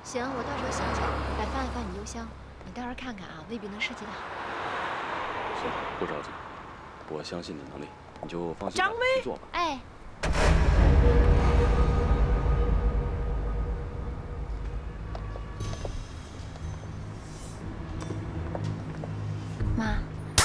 行，我到时候想想，来翻一翻你邮箱，你到时候看看啊，未必能设计得好。 行，不着急，我相信你能力，你就放心张威去做吧。 哎。 妈，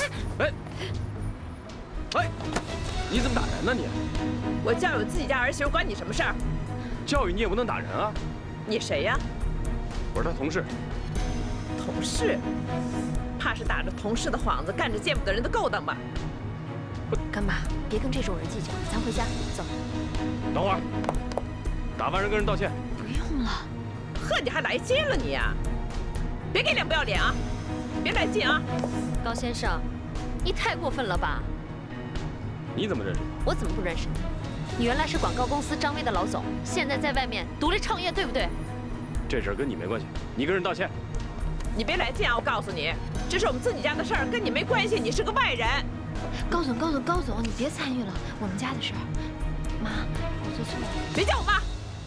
哎，你怎么打人呢你？ 我教育自己家儿媳妇，关你什么事儿？ 教育你也不能打人啊！ 你谁呀？ 我是他同事。 同事？怕是打着同事的幌子，干着见不得人的勾当吧？ 干妈，别跟这种人计较，咱回家走。 等会儿，打完人跟人道歉。 不用了。 呵，你还来劲了你呀？别给脸不要脸啊！别来劲啊！ 高先生，你太过分了吧？ 你怎么认识他？ 我怎么不认识你？你原来是广告公司张威的老总，现在在外面独立创业，对不对？ 这事儿跟你没关系，你跟人道歉。 你别来劲啊！我告诉你，这是我们自己家的事儿，跟你没关系，你是个外人。 高总，你别参与了，我们家的事儿。妈，我做错了。 别叫我妈！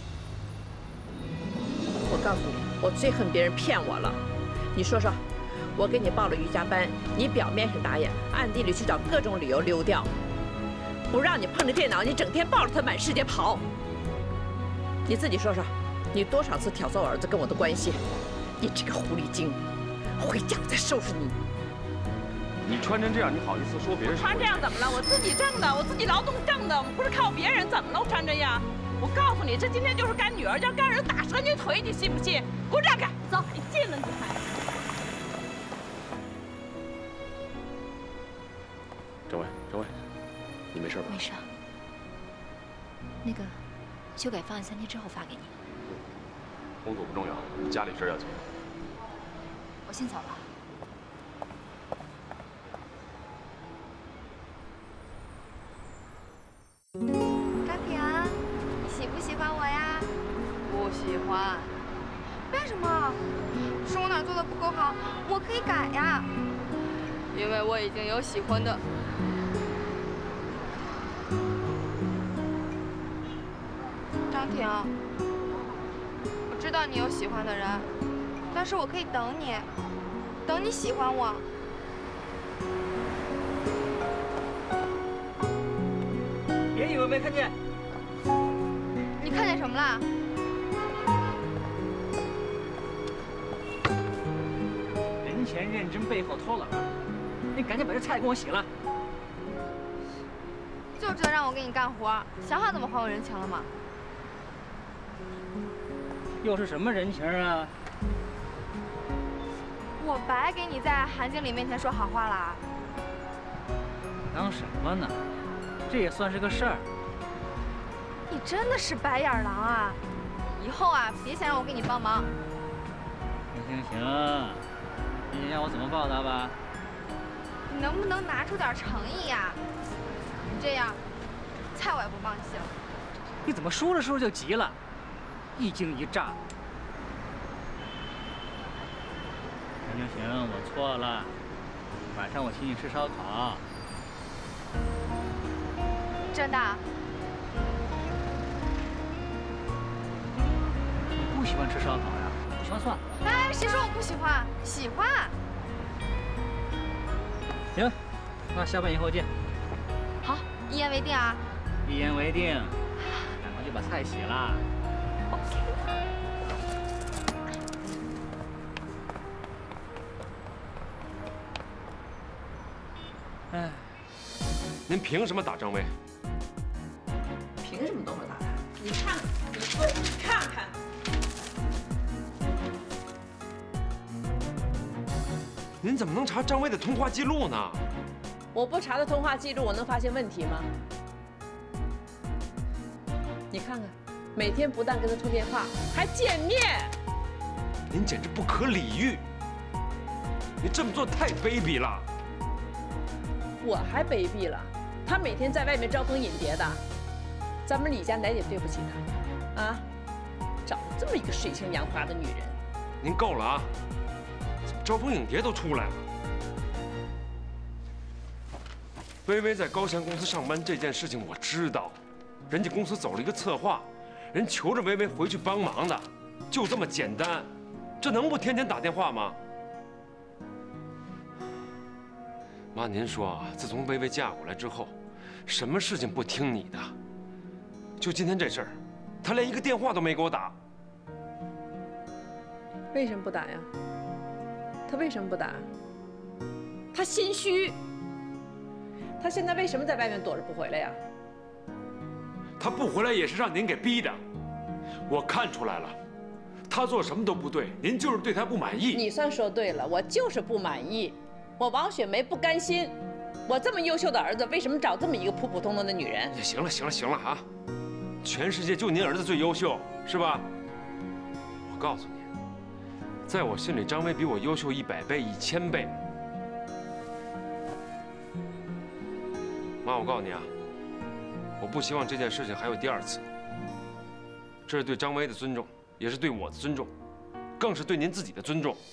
我告诉你，我最恨别人骗我了。你说说，我给你报了瑜伽班，你表面上答应，暗地里去找各种理由溜掉。 不让你碰着电脑，你整天抱着它满世界跑。你自己说说，你多少次挑唆我儿子跟我的关系？你这个狐狸精，回家我再收拾你！ 你穿成这样，你好意思说别人？ 穿这样怎么了？我自己挣的，我自己劳动挣的，不是靠别人，怎么能穿这样？我告诉你，这今天就是干女儿，要干人打折你腿，你信不信？给我让开！走，你进了你还。 郑伟。 你没事吧？ 没事。那个，修改方案3天之后发给你。 工作不重要，家里事要紧。 我先走了。 张平，你喜不喜欢我呀？ 不喜欢。 为什么？是我哪做的不够好，我可以改呀。 因为我已经有喜欢的。 张婷，我知道你有喜欢的人，但是我可以等你，等你喜欢我。 别以为没看见。 你看见什么了？ 人前认真，背后偷懒，你赶紧把这菜给我洗了。 就知道让我给你干活，想好怎么还我人情了吗？ 又是什么人情啊？ 我白给你在韩经理面前说好话了。 当什么呢？这也算是个事儿。 你真的是白眼狼啊！以后啊，别想让我给你帮忙。 行，你让我怎么报答吧？ 你能不能拿出点诚意呀？你这样，菜我也不帮你洗了。 你怎么说着说着就急了？ 一惊一乍。行，我错了。晚上我请你吃烧烤。 真的？ 你不喜欢吃烧烤呀？不喜欢算了。 哎，谁说我不喜欢？喜欢。 行，那下班以后见。 好，一言为定啊。 一言为定。赶快就把菜洗了。 哎，您凭什么打张威？ 凭什么都能打他？你看看，你说，你看看。 您怎么能查张威的通话记录呢？ 我不查他通话记录，我能发现问题吗？你看看，每天不但跟他通电话，还见面。 您简直不可理喻！你这么做太卑鄙了。 我还卑鄙了，他每天在外面招蜂引蝶的，咱们李家哪点对不起他？啊，找了这么一个水性杨花的女人。 您够了啊！怎么招蜂引蝶都出来了？微微在高翔公司上班这件事情我知道，人家公司走了一个策划，人求着微微回去帮忙的。 就这么简单，这能不天天打电话吗？妈，您说啊，自从薇薇嫁过来之后，什么事情不听你的？就今天这事儿，她连一个电话都没给我打。 为什么不打呀？他为什么不打？他心虚。他现在为什么在外面躲着不回来呀？ 她不回来也是让您给逼的，我看出来了，她做什么都不对，您就是对她不满意。 你算说对了，我就是不满意。我王雪梅不甘心，我这么优秀的儿子，为什么找这么一个普普通通的女人？ 行了，行了，行了啊！全世界就您儿子最优秀，是吧？我告诉你，在我心里，张薇比我优秀100倍、1000倍。妈，我告诉你啊，我不希望这件事情还有第2次。这是对张薇的尊重，也是对我的尊重，更是对您自己的尊重。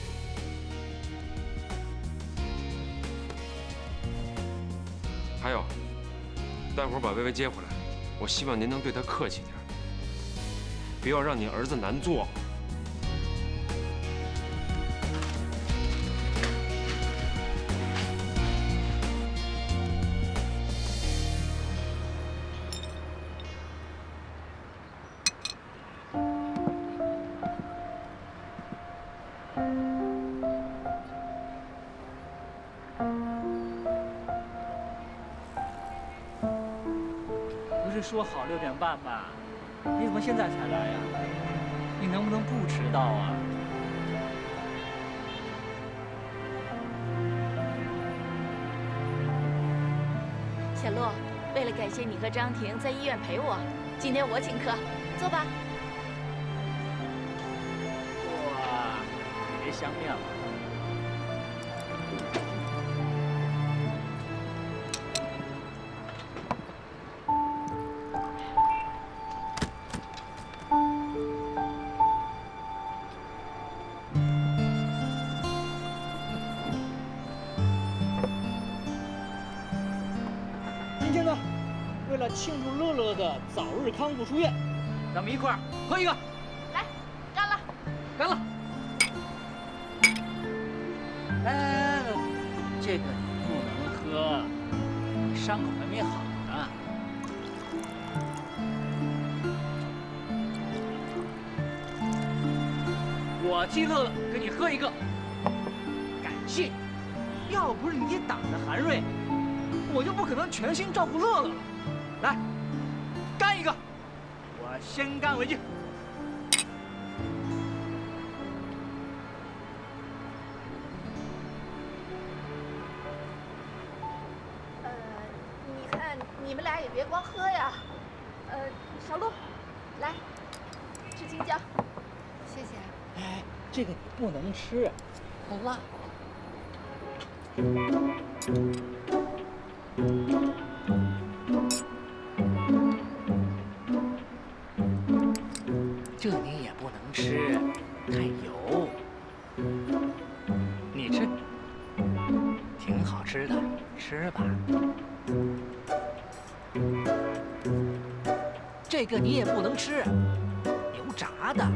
还有，待会儿把薇薇接回来，我希望您能对她客气点，不要让你儿子难做。 不是说好6点半吗？你怎么现在才来呀？你能不能不迟到啊？ 小洛，为了感谢你和张婷在医院陪我，今天我请客，坐吧。 哇，别相面了。 今天呢，为了庆祝乐乐的早日康复出院，咱们一块儿喝一个。 来，干了， 干了。哎，这个你不能喝，伤口还没好呢。我替乐乐给你喝一个，感谢你。要不是你挡着韩瑞，我就不可能全心照顾乐乐了。来，干一个！我先干为敬。 你看你们俩也别光喝呀。小鹿，来，吃青椒。 谢谢。 哎，这个你不能吃，很辣。这你也不能吃，太油。你吃，挺好吃的，吃吧。这个你也不能吃，油炸的。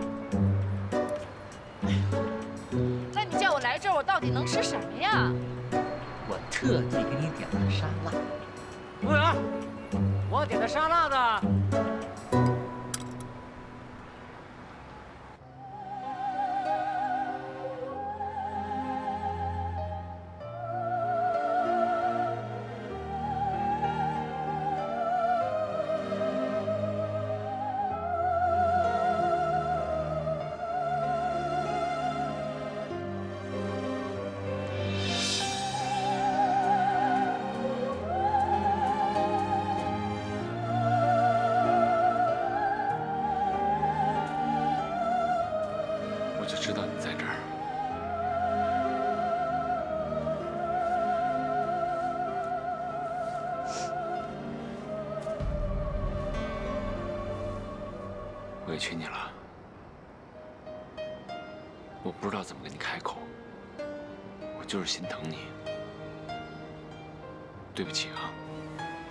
那你叫我来这儿，我到底能吃什么呀？ 我特地给你点了沙拉。服务员，我点的沙拉呢？ 我就知道你在这儿。委屈你了，我不知道怎么跟你开口，我就是心疼你，对不起啊。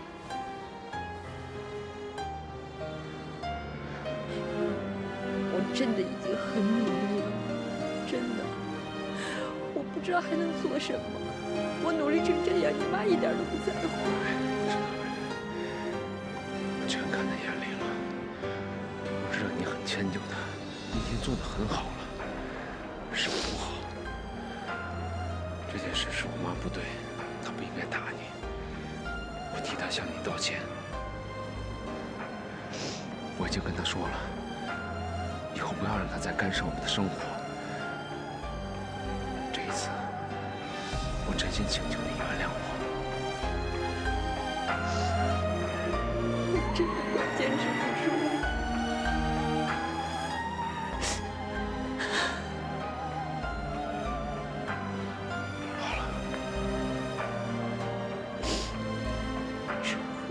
我真的已经很努力了，真的。我不知道还能做什么。我努力成这样，你妈一点都不在乎。 我全看在眼里了。我知道你很迁就他，你已经做得很好了，是我不好。这件事是我妈不对，她不应该打你。我替她向你道歉。我已经跟她说了，以后不要让她再干涉我们的生活。这一次，我真心请求你原谅我。 我真的要坚持不住了。 好了， 是会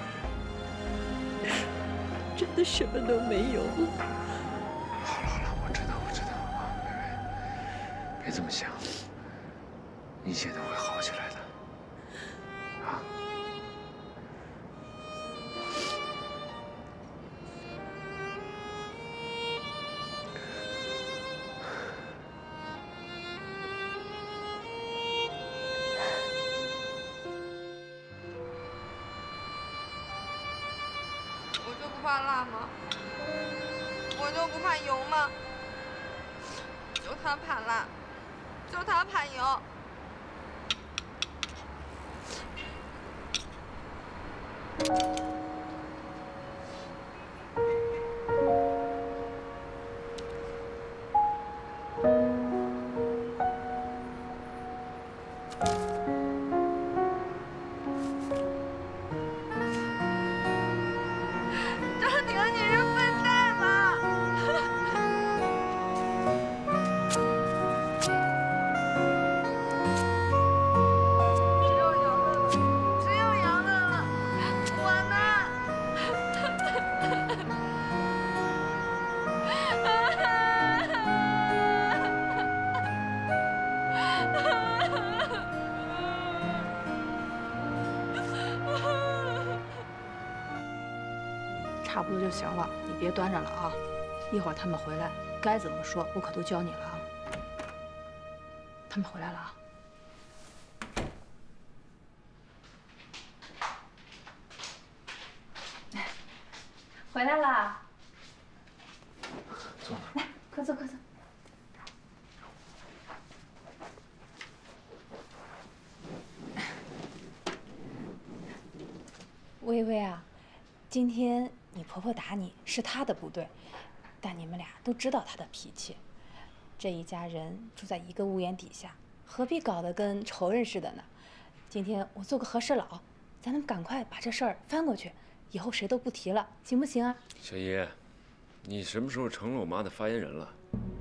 真的什么都没有了。 好了，我知道啊，薇薇，别这么想，一切都会好起来的，啊。 我就不怕辣吗？我就不怕油吗？就他怕辣，就他怕油。张婷，你是笨蛋吗？只有杨乐了，只有杨乐了，我呢？ 差不多就行了，你别端着了啊！一会儿他们回来，该怎么说我可都教你了啊！他们回来了啊！ 回来啦！ 坐来，快坐，快坐。 微微啊，今天你婆婆打你是她的不对，但你们俩都知道她的脾气。这一家人住在一个屋檐底下，何必搞得跟仇人似的呢？今天我做个和事佬，咱们赶快把这事儿翻过去，以后谁都不提了，行不行啊？ 小姨，你什么时候成了我妈的发言人了？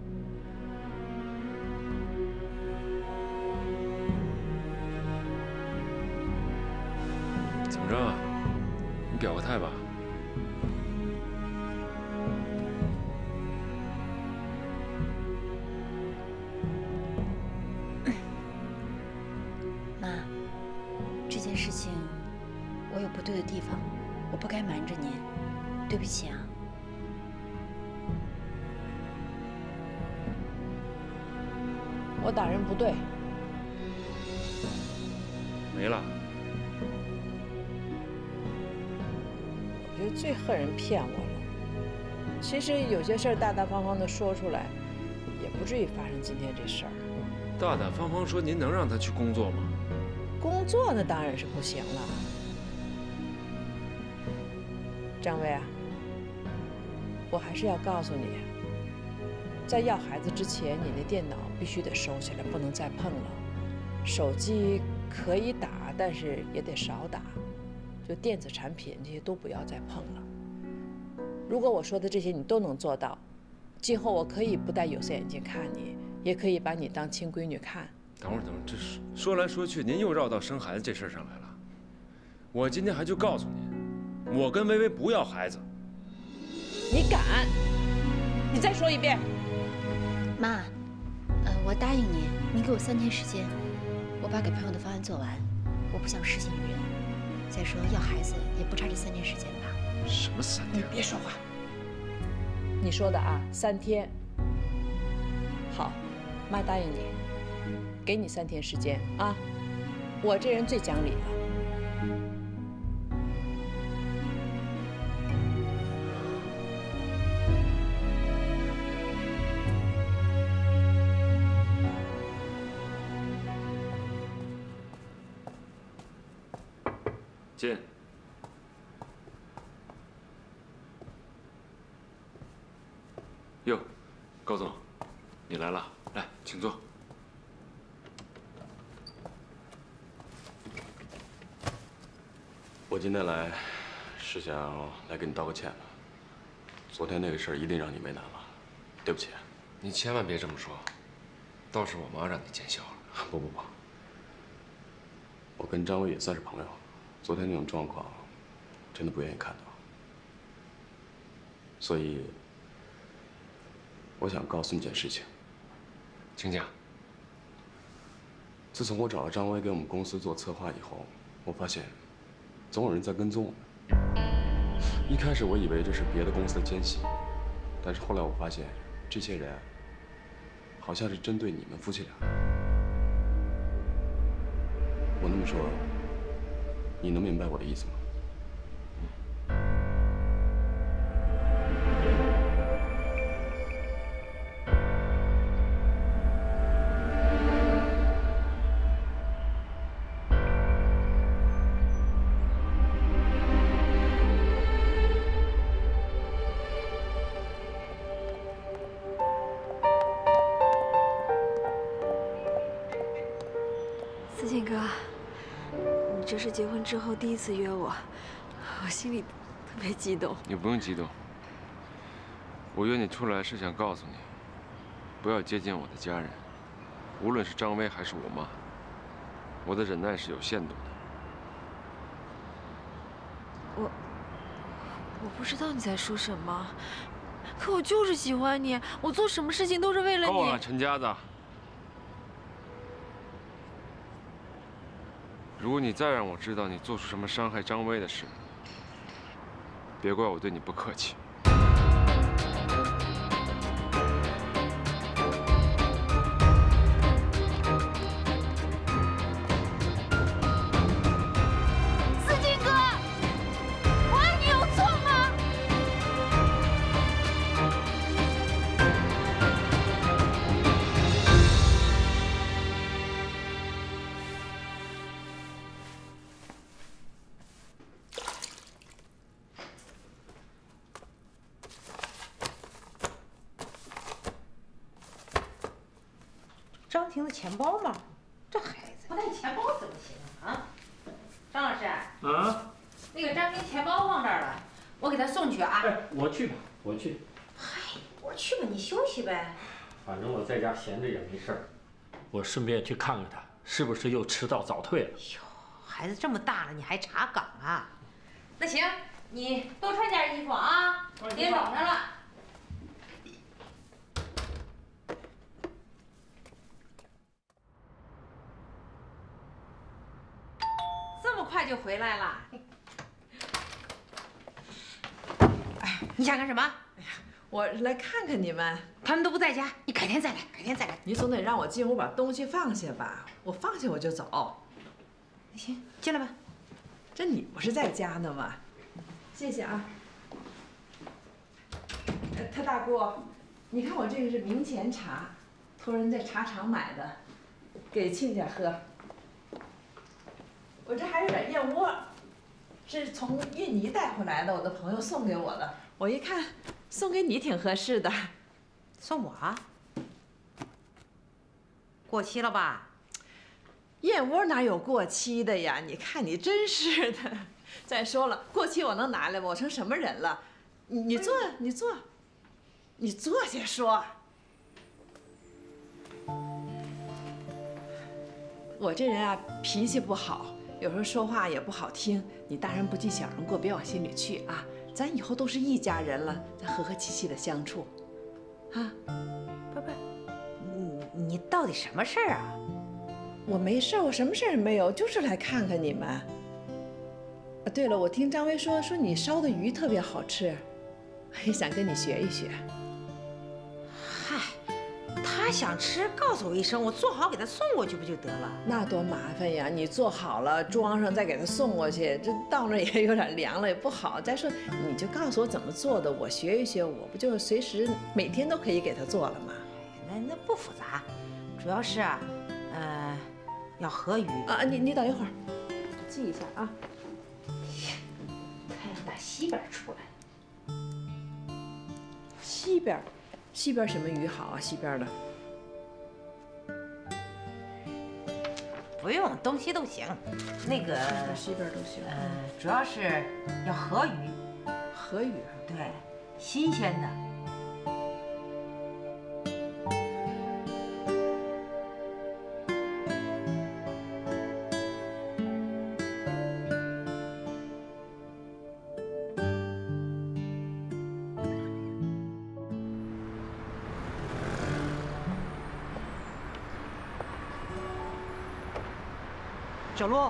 怎么着？你表个态吧。 妈，这件事情我有不对的地方，我不该瞒着您，对不起啊。 我打人不对， 没了。 我觉得最恨人骗我了。其实有些事儿大大方方的说出来，也不至于发生今天这事儿。 大大方方说，您能让她去工作吗？ 工作那当然是不行了。张薇啊，我还是要告诉你，在要孩子之前，你的电脑必须得收起来，不能再碰了。手机可以打，但是也得少打。就电子产品这些都不要再碰了。如果我说的这些你都能做到，今后我可以不戴有色眼镜看你，也可以把你当亲闺女看。 等会儿，这说来说去，您又绕到生孩子这事儿上来了。我今天还就告诉您，我跟薇薇不要孩子。 你敢？你再说一遍。 妈，我答应你，你给我3天时间，我把给朋友的方案做完。我不想失信于人。再说要孩子也不差这3天时间吧？ 什么3天？ 你别说话。 你说的啊，3天。好，妈答应你，给你3天时间啊。我这人最讲理了。 进。哟，高总，你来了，来，请坐。 我今天来是想来给你道个歉的。昨天那个事儿一定让你为难了，对不起。 你千万别这么说，倒是我妈让你见笑了。 不，我跟张威也算是朋友。昨天那种状况，真的不愿意看到，所以我想告诉你件事情， 请讲。 自从我找了张威给我们公司做策划以后，我发现总有人在跟踪我们。一开始我以为这是别的公司的奸细，但是后来我发现，这些人好像是针对你们夫妻俩。我那么说，你能明白我的意思吗？ 思静哥，你这是结婚之后第一次约我，我心里特别激动。 你不用激动，我约你出来是想告诉你，不要接近我的家人，无论是张威还是我妈，我的忍耐是有限度的。 我不知道你在说什么，可我就是喜欢你，我做什么事情都是为了你。 够了，陈家子。如果你再让我知道你做出什么伤害张威的事，别怪我对你不客气。 思静哥，我爱你有错吗？ 张婷的钱包吗？这孩子不带钱包怎么行啊？张老师，那个张婷钱包忘这儿了，我给她送去啊。 哎，我去吧，我去。 嗨，我去吧，你休息呗。 反正我在家闲着也没事儿，我顺便去看看她是不是又迟到早退了。 哟，孩子这么大了，你还查岗啊？那行，你多穿件衣服啊，别冷着了。这么快就回来了？哎，你想干什么？哎呀， 我来看看你们。 他们都不在家，你改天再来，改天再来。 你总得让我进屋把东西放下吧？我放下我就走。 行，进来吧。 这你不是在家呢吗？谢谢啊。他大姑，你看我这个是明前茶，托人在茶厂买的，给亲家喝。我这还有点燕窝，是从印尼带回来的，我的朋友送给我的。我一看，送给你挺合适的。 送我啊？过期了吧？ 燕窝哪有过期的呀？你看你真是的。再说了，过期我能拿来吗？我成什么人了？你坐，你坐，你坐下说。我这人啊，脾气不好。有时候说话也不好听，你大人不计小人过，别往心里去啊！咱以后都是一家人了，咱和和气气的相处，啊！ 不，你到底什么事儿啊？ 我没事，我什么事儿也没有，就是来看看你们。啊，对了，我听张威说你烧的鱼特别好吃， 也想跟你学一学。 嗨，他想吃，告诉我一声，我做好给他送过去不就得了？ 那多麻烦呀！你做好了装上再给他送过去，这到那也有点凉了，也不好。再说你就告诉我怎么做的，我学一学，我不就随时每天都可以给他做了吗？ 那不复杂，主要是啊，要河鱼啊。你等一会儿，记一下啊。 太阳打西边出来。 西边什么鱼好啊？西边的。 不用，东西都行。那个西边都行。 主要是要河鱼。 河鱼。 对，新鲜的。 小陆，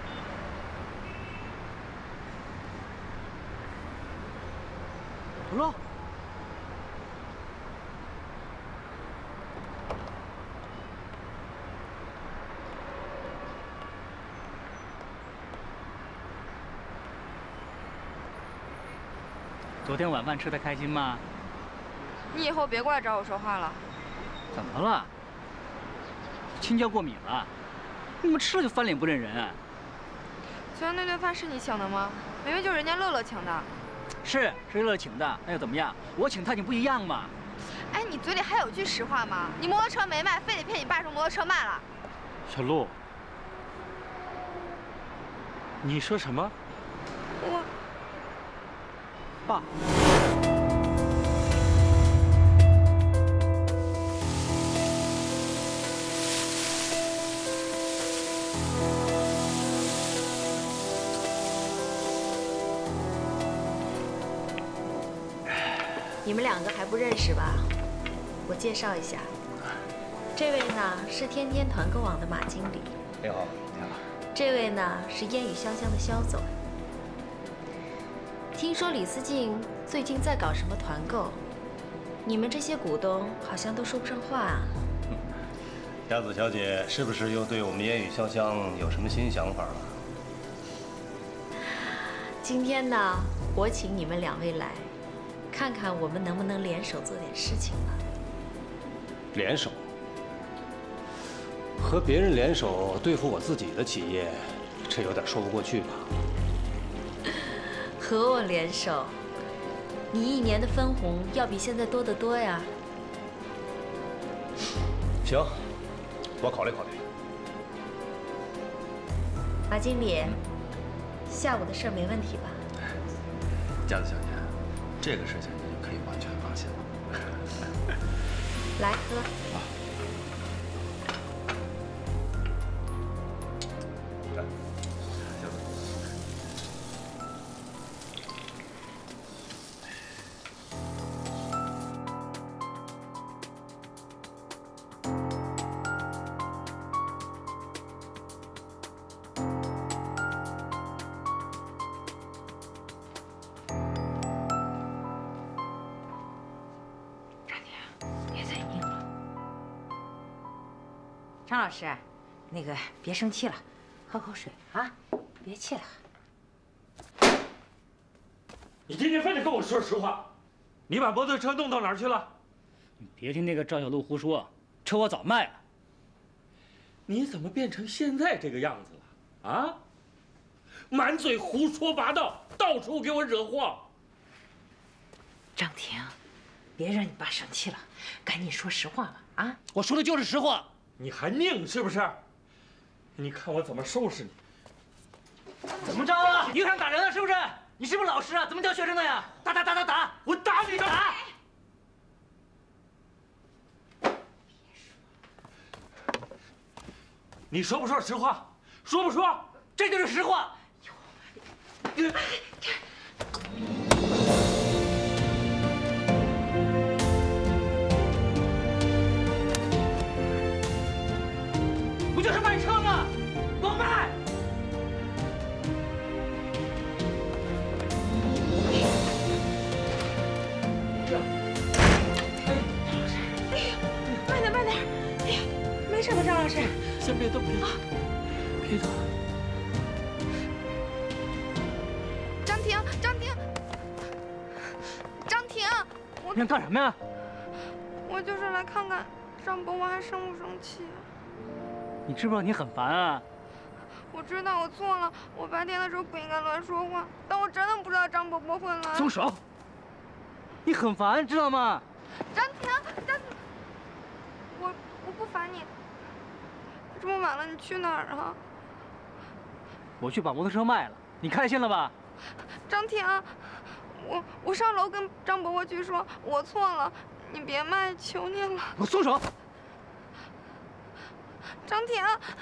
小陆， 昨天晚饭吃得开心吗？ 你以后别过来找我说话了。 怎么了？青椒过敏了？你们吃了就翻脸不认人啊！ 昨天那顿饭是你请的吗？明明就是人家乐乐请的。 是乐乐请的，那又怎么样？我请他请不一样嘛。 哎，你嘴里还有句实话吗？你摩托车没卖，非得骗你爸说摩托车卖了。 小陆，你说什么？ 我， 爸。 你们两个还不认识吧？我介绍一下，这位呢是天天团购网的马经理。 你好，你好。 这位呢是烟雨潇湘的肖总。听说李思静最近在搞什么团购，你们这些股东好像都说不上话啊。 鸭子小姐是不是又对我们烟雨潇湘有什么新想法了？ 今天呢，我请你们两位来。看看我们能不能联手做点事情了。 联手？和别人联手对付我自己的企业，这有点说不过去吧？ 和我联手，你一年的分红要比现在多得多呀。 行，我考虑考虑。 马经理，下午的事儿没问题吧？ 佳子小姐。这个事情你就可以完全放心了。 来喝。啊。 张老师，那个别生气了，喝口水啊，别气了。 你今天非得跟我说实话，你把摩托车弄到哪儿去了？ 你别听那个赵小璐胡说，车我早卖了。 你怎么变成现在这个样子了？啊？满嘴胡说八道，到处给我惹祸。 张婷，别让你爸生气了，赶紧说实话吧啊！ 我说的就是实话。 你还拧是不是？你看我怎么收拾你！ 怎么着啊？你又想打人了是不是？你是不是老师啊？怎么教学生的呀？打！我打你打！ 你说不说实话？说不说？ 这就是实话。不就是卖车吗？给我卖！ 老师， 先别动，别动。 张婷， 你想干什么呀？ 我就是来看看张伯伯还生不生气。 你知不知道你很烦啊？ 我知道我错了，我白天的时候不应该乱说话，但我真的不知道张伯伯会来。 松手！你很烦，知道吗？ 张婷，我不烦你。这么晚了，你去哪儿啊？ 我去把摩托车卖了，你开心了吧？ 张婷，我上楼跟张伯伯去说，我错了，你别卖，求你了。 我松手！ 张婷。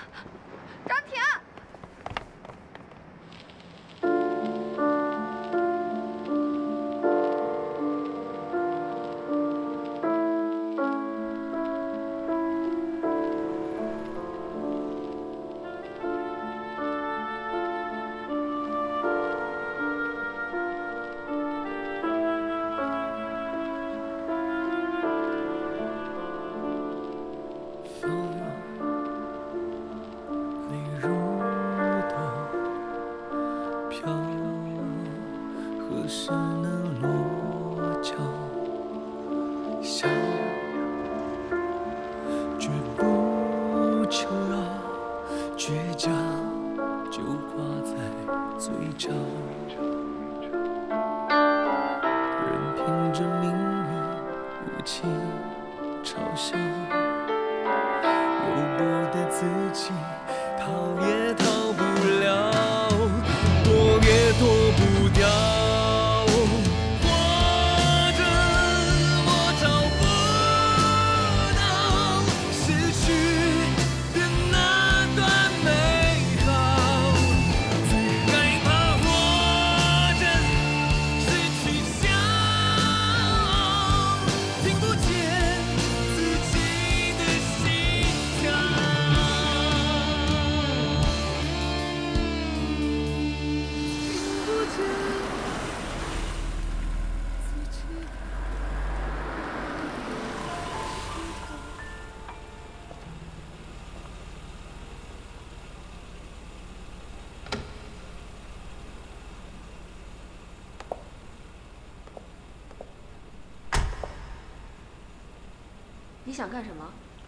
你想干什么？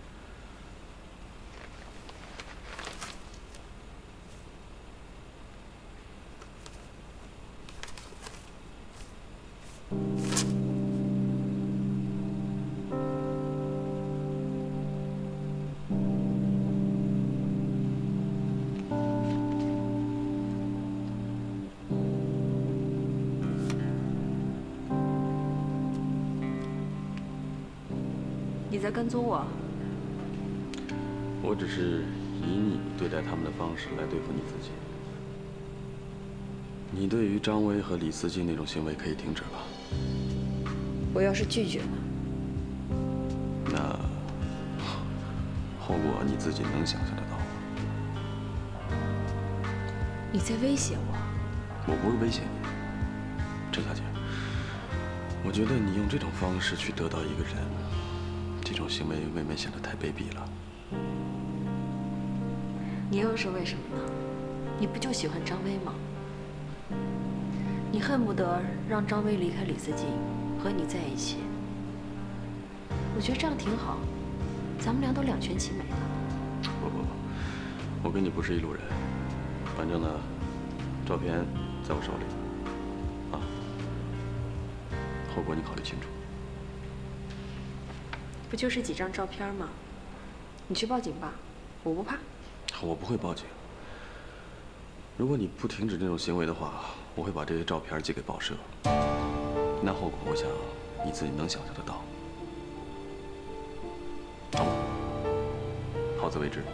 你在跟踪我？ 我只是以你对待他们的方式来对付你自己。你对于张威和李思静那种行为可以停止了。 我要是拒绝呢？ 那后果你自己能想象得到。 你在威胁我？ 我不是威胁你，郑小姐。我觉得你用这种方式去得到一个人。这种行为未免显得太卑鄙了。 你又是为什么呢？你不就喜欢张威吗？你恨不得让张威离开李思静，和你在一起。我觉得这样挺好，咱们俩都两全其美了。 不，我跟你不是一路人。反正呢，照片在我手里，啊，后果你考虑清楚。 不就是几张照片吗？你去报警吧，我不怕。 我不会报警。如果你不停止这种行为的话，我会把这些照片寄给报社。那后果，我想你自己能想象得到。好自为之。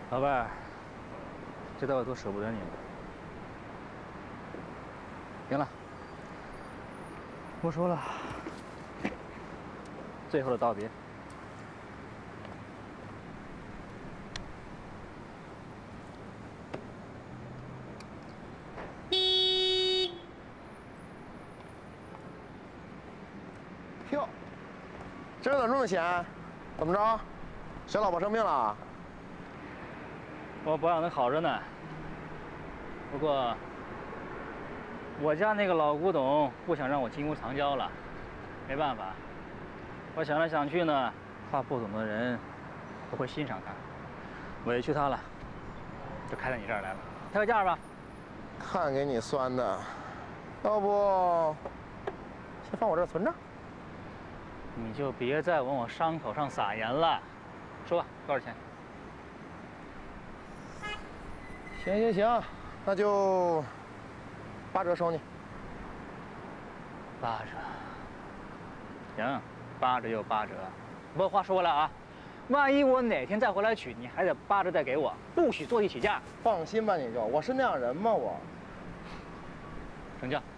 老伴儿，知道我多舍不得你吗？行了，不说了，最后的道别。 哟，这人怎么这么闲？怎么着？小老婆生病了？ 我保养的好着呢。不过，我家那个老古董不想让我金屋藏娇了，没办法。我想来想去呢，怕不懂的人不会欣赏它，委屈他了，就开到你这儿来了。开个价吧。 看给你酸的，要不先放我这儿存着？ 你就别再往我伤口上撒盐了，说吧，多少钱？ 行，那就8折收你。 8折。行，8折又8折。不过话说回来啊，万一我哪天再回来取，你还得8折再给我，不许坐地起价。 放心吧，你就我是那样人吗？我。 成交。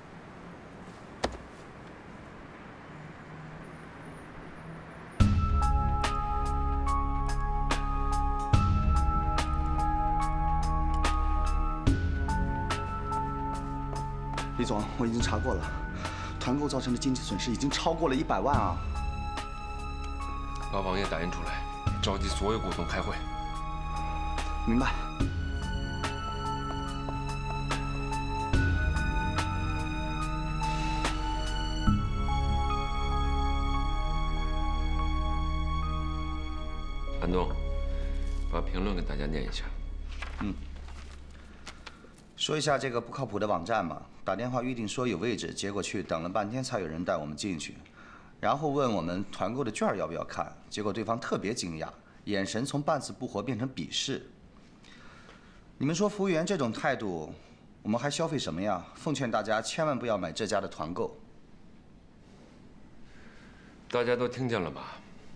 李总，我已经查过了，团购造成的经济损失已经超过了100万啊！ 把网页打印出来，召集所有股东开会。 明白。 安东，把评论给大家念一下。 说一下这个不靠谱的网站嘛，打电话预定说有位置，结果去等了半天才有人带我们进去，然后问我们团购的券要不要看，结果对方特别惊讶，眼神从半死不活变成鄙视。你们说服务员这种态度，我们还消费什么呀？奉劝大家千万不要买这家的团购。 大家都听见了吧？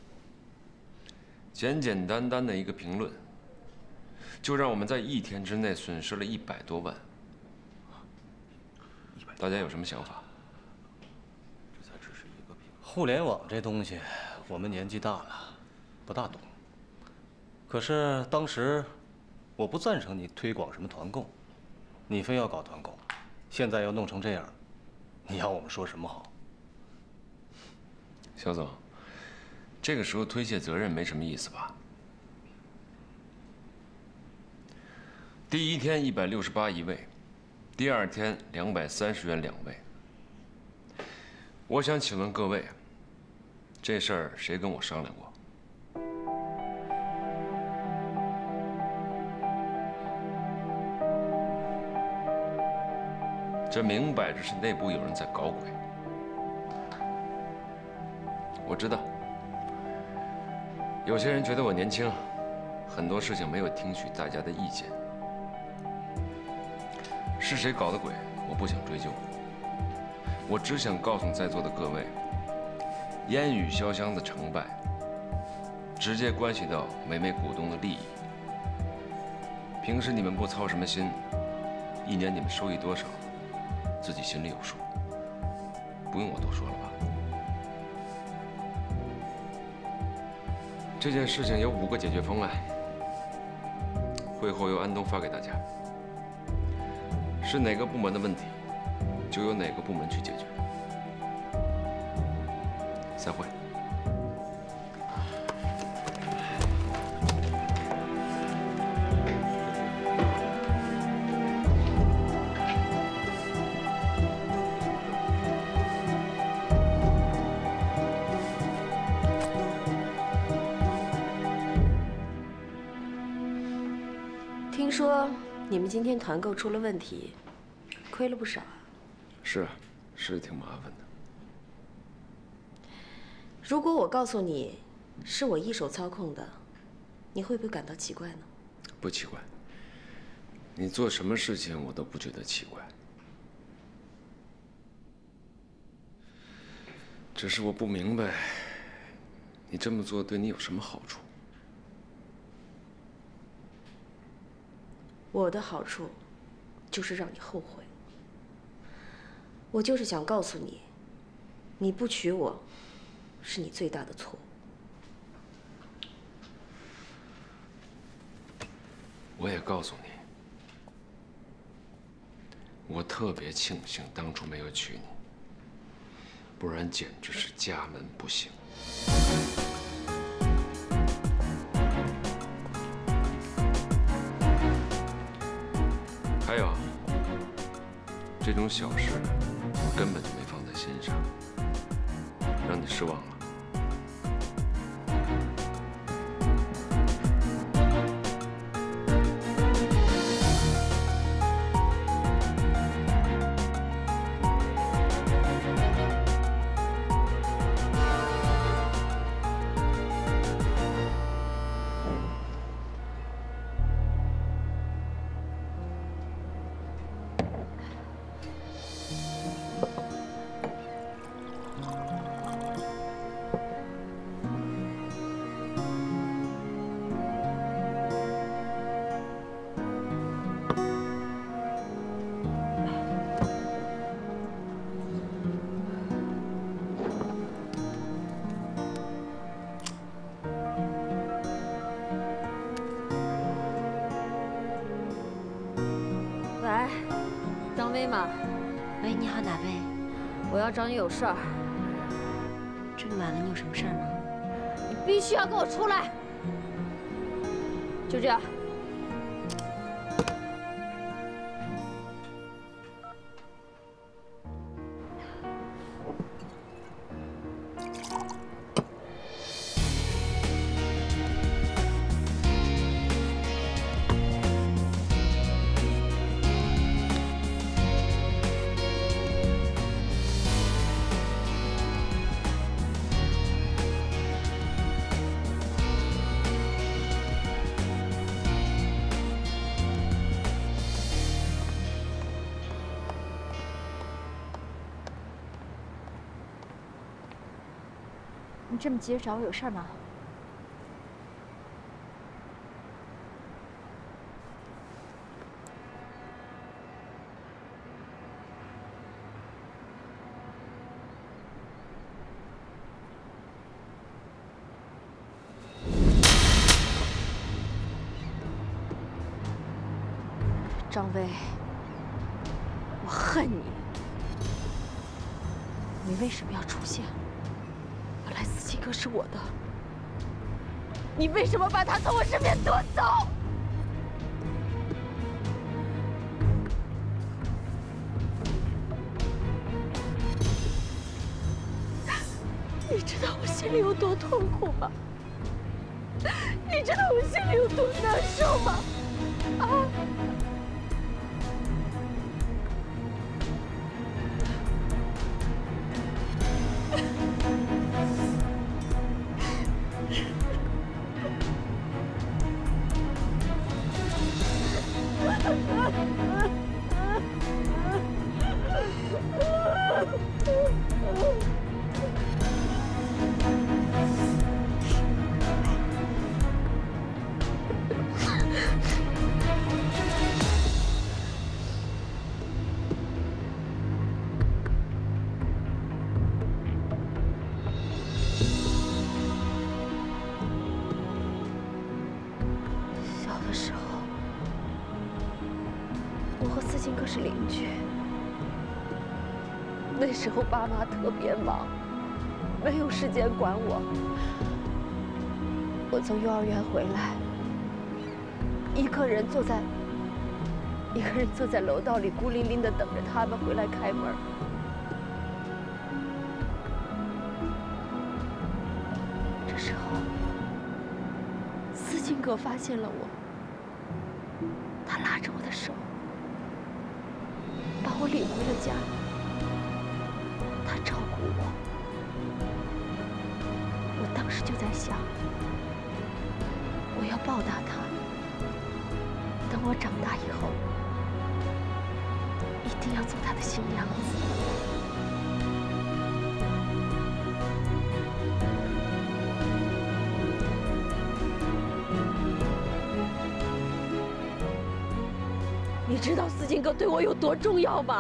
简简单单的一个评论，就让我们在1天之内损失了100多万。大家有什么想法？ 这才只是一个评论。互联网这东西，我们年纪大了，不大懂。可是当时，我不赞成你推广什么团购，你非要搞团购，现在要弄成这样，你要我们说什么好？ 肖总，这个时候推卸责任没什么意思吧？第1天168一位，第2天230元2位。我想请问各位，这事儿谁跟我商量过？这明摆着是内部有人在搞鬼。我知道，有些人觉得我年轻，很多事情没有听取大家的意见。是谁搞的鬼，我不想追究。我只想告诉在座的各位，烟雨潇湘的成败，直接关系到每位股东的利益。平时你们不操什么心，1年你们收益多少，自己心里有数，不用我多说了吧？这件事情有5个解决方案，会后由安东发给大家。是哪个部门的问题，就由哪个部门去解决。散会。 听说你们今天团购出了问题，亏了不少啊。 是挺麻烦的。 如果我告诉你是我一手操控的，你会不会感到奇怪呢？ 不奇怪，你做什么事情我都不觉得奇怪。只是我不明白，你这么做对你有什么好处？ 我的好处就是让你后悔。我就是想告诉你，你不娶我，是你最大的错误。 我也告诉你，我特别庆幸当初没有娶你，不然简直是家门不幸。还有，这种小事我根本就没放在心上，让你失望了。 喂，你好，哪位？我要找你有事儿。这么晚了，你有什么事儿吗？你必须要跟我出来。就这样。 你这么急着找我有事儿吗？张薇，我恨你！你为什么要出现？ 本来思清哥是我的，你为什么把他从我身边夺走？你知道我心里有多痛苦吗？你知道我心里有多难受吗？啊！ 是邻居。那时候爸妈特别忙，没有时间管我。我从幼儿园回来，一个人坐在楼道里，孤零零的等着他们回来开门。这时候，思清哥发现了我，他拉着我的手。 把我领回了家，他照顾我。我当时就在想，我要报答他。等我长大以后，一定要做他的新娘子。 知道思金哥对我有多重要吗？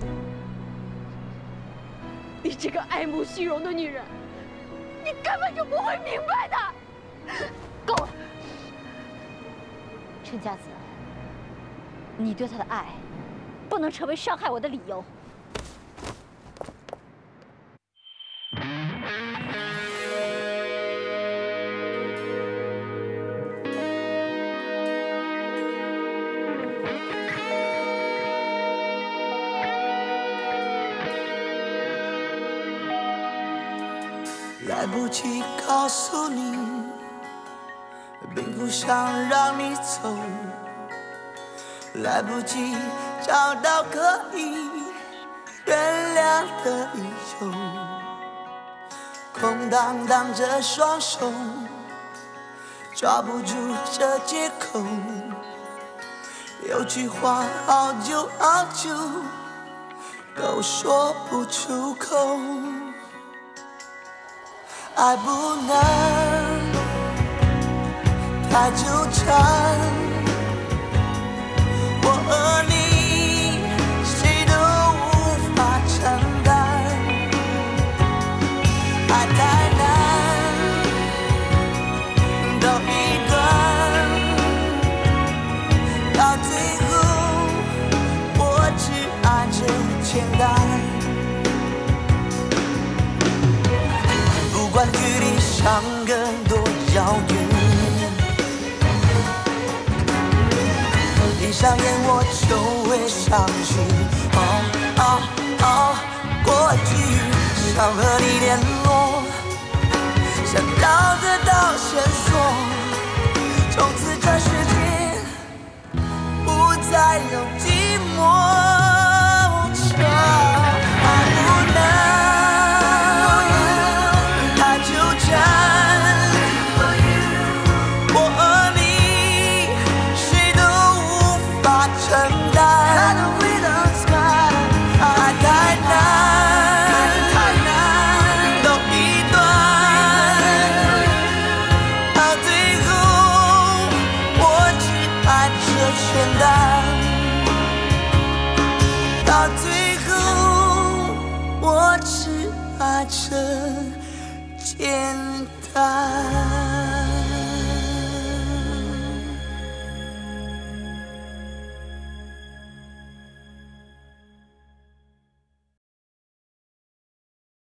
你这个爱慕虚荣的女人，你根本就不会明白的。 够了，陈家子，你对他的爱，不能成为伤害我的理由。 来不及告诉你，并不想让你走，来不及找到可以原谅的理由，空荡荡着双手，抓不住这借口，有句话好久好久都说不出口。爱不能太纠缠，我和你谁都无法承担，爱太难走一段，到最后我只爱着简单。不管距离相隔多遥远，闭上眼我就会想起过去，想和你联络，想要得到线索，从此这世界不再有寂寞。这简单。